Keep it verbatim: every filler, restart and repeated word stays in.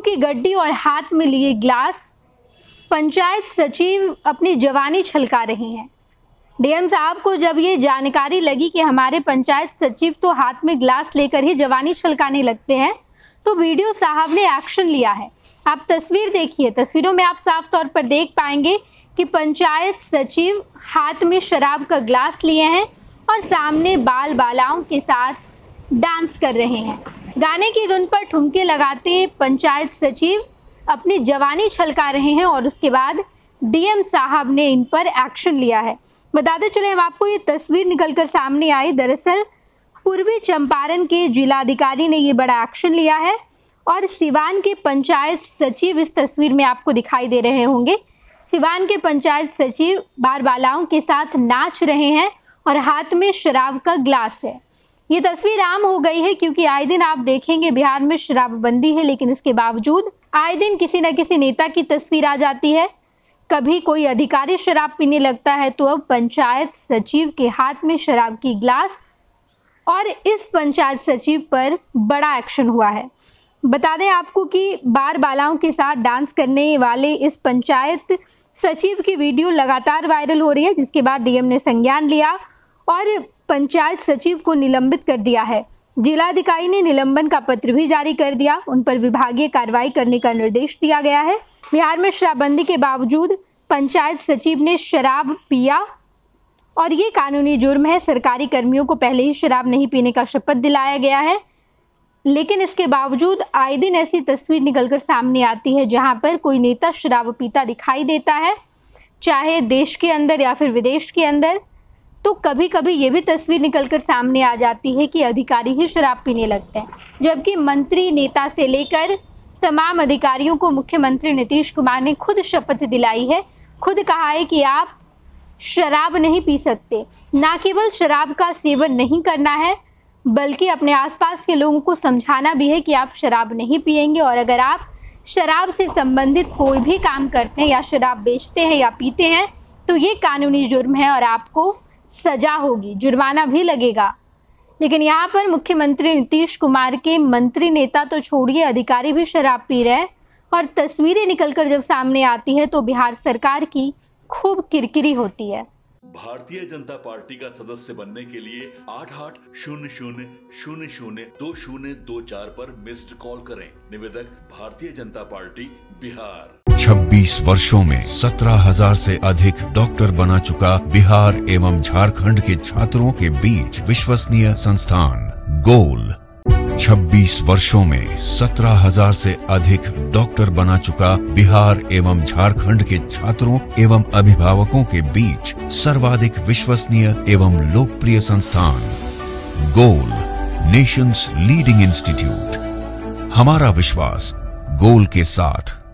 की गड्डी और हाथ में लिए ग्लास पंचायत सचिव अपनी जवानी छलका रही हैं। डीएम साहब को जब ये जानकारी लगी कि हमारे पंचायत सचिव तो हाथ में ग्लास लेकर ही जवानी छलकाने लगते हैं, तो वीडियो साहब ने एक्शन लिया है। आप तस्वीर देखिए, तस्वीरों में आप साफ तौर पर देख पाएंगे कि पंचायत सचिव हाथ में शराब का ग्लास लिए हैं और सामने बाल बालाओं के साथ डांस कर रहे हैं। गाने की धुन पर ठुमके लगाते पंचायत सचिव अपनी जवानी छलका रहे हैं और उसके बाद डीएम साहब ने इन पर एक्शन लिया है। बताते चले हम आपको, ये तस्वीर निकलकर सामने आई। दरअसल पूर्वी चंपारण के जिलाधिकारी ने ये बड़ा एक्शन लिया है और सिवान के पंचायत सचिव इस तस्वीर में आपको दिखाई दे रहे होंगे। सिवान के पंचायत सचिव बाल बालाओं के साथ नाच रहे हैं और हाथ में शराब का ग्लास है। ये तस्वीर आम हो गई है क्योंकि आए दिन आप देखेंगे बिहार में शराबबंदी है, लेकिन इसके बावजूद आए दिन किसी न किसी नेता की तस्वीर आ जाती है। कभी कोई अधिकारी शराब पीने लगता है तो अब पंचायत सचिव के हाथ में शराब की ग्लास और इस पंचायत सचिव पर बड़ा एक्शन हुआ है। बता दें आपको कि बाल बालाओं के साथ डांस करने वाले इस पंचायत सचिव की वीडियो लगातार वायरल हो रही है, जिसके बाद डीएम ने संज्ञान लिया और पंचायत सचिव को निलंबित कर दिया है। जिलाधिकारी ने निलंबन का पत्र भी जारी कर दिया, उन पर विभागीय कार्रवाई करने का निर्देश दिया गया है। बिहार में शराबबंदी के बावजूद पंचायत सचिव ने शराब पिया और ये कानूनी जुर्म है। सरकारी कर्मियों को पहले ही शराब नहीं पीने का शपथ दिलाया गया है, लेकिन इसके बावजूद आए दिन ऐसी तस्वीर निकलकर सामने आती है जहां पर कोई नेता शराब पीता दिखाई देता है, चाहे देश के अंदर या फिर विदेश के अंदर। तो कभी कभी ये भी तस्वीर निकलकर सामने आ जाती है कि अधिकारी ही शराब पीने लगते हैं, जबकि मंत्री नेता से लेकर तमाम अधिकारियों को मुख्यमंत्री नीतीश कुमार ने खुद शपथ दिलाई है, खुद कहा है कि आप शराब नहीं पी सकते। ना केवल शराब का सेवन नहीं करना है, बल्कि अपने आसपास के लोगों को समझाना भी है कि आप शराब नहीं पिएंगे और अगर आप शराब से संबंधित कोई भी काम करते हैं या शराब बेचते हैं या पीते हैं तो ये कानूनी जुर्म है और आपको सजा होगी, जुर्माना भी लगेगा। लेकिन यहाँ पर मुख्यमंत्री नीतीश कुमार के मंत्री नेता तो छोड़िए, अधिकारी भी शराब पी रहे हैं और तस्वीरें निकलकर जब सामने आती है तो बिहार सरकार की खूब किरकिरी होती है। भारतीय जनता पार्टी का सदस्य बनने के लिए आठ आठ शून्य शून्य शून्य शून्य दो शून्य दो चार पर मिस्ड कॉल करें। निवेदक भारतीय जनता पार्टी बिहार। छब्बीस वर्षों में सत्रह हजार से अधिक डॉक्टर बना चुका बिहार एवं झारखंड के छात्रों के बीच विश्वसनीय संस्थान गोल। छब्बीस वर्षों में सत्रह हजार से अधिक डॉक्टर बना चुका बिहार एवं झारखंड के छात्रों एवं अभिभावकों के बीच सर्वाधिक विश्वसनीय एवं लोकप्रिय संस्थान गोल, नेशंस लीडिंग इंस्टीट्यूट। हमारा विश्वास गोल के साथ।